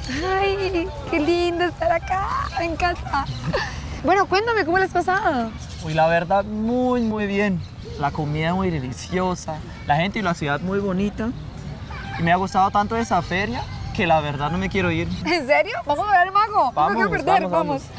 Ay, qué lindo estar acá, me encanta. Bueno, cuéntame, ¿cómo le has pasado? Uy, la verdad, muy bien. La comida muy deliciosa, la gente y la ciudad muy bonita. Y me ha gustado tanto esa feria que la verdad no me quiero ir. ¿En serio? ¿Vamos a ver al mago? No me quiero perder, vamos.